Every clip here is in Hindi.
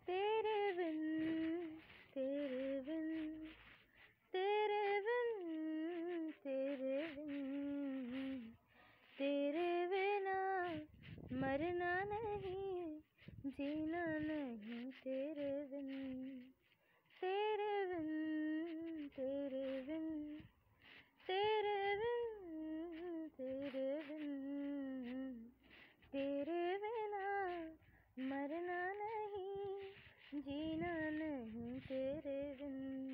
तेरे बिन तेरे बिन तेरे बिन तेरे बिन तेरे बिना मरना नहीं जीना नहीं तेरे बिन तेरे बिन तेरे बिन तेरे बिन तेरे बिन तेरे बिना मरना नहीं जीना नहीं तेरे बिन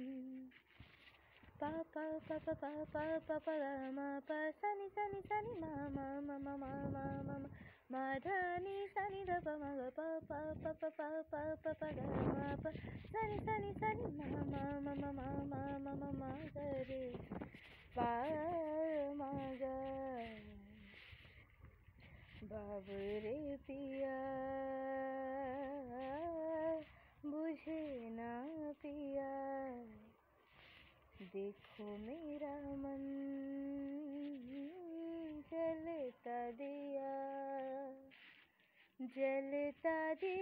पा पा पा पा पा पा पा पा मा पा सनी सनी सनी मा मा मा मा मा मा मा मा धा नी सनी ध पा मा ग पा पा पा पा पा पा पा पा ग मा पा सनी सनी सनी मा मा मा मा मा मा मा मा मा ग रे पा मा ग बाबू रे पिया बुझे ना पिया देखो मेरा मन जलता दिया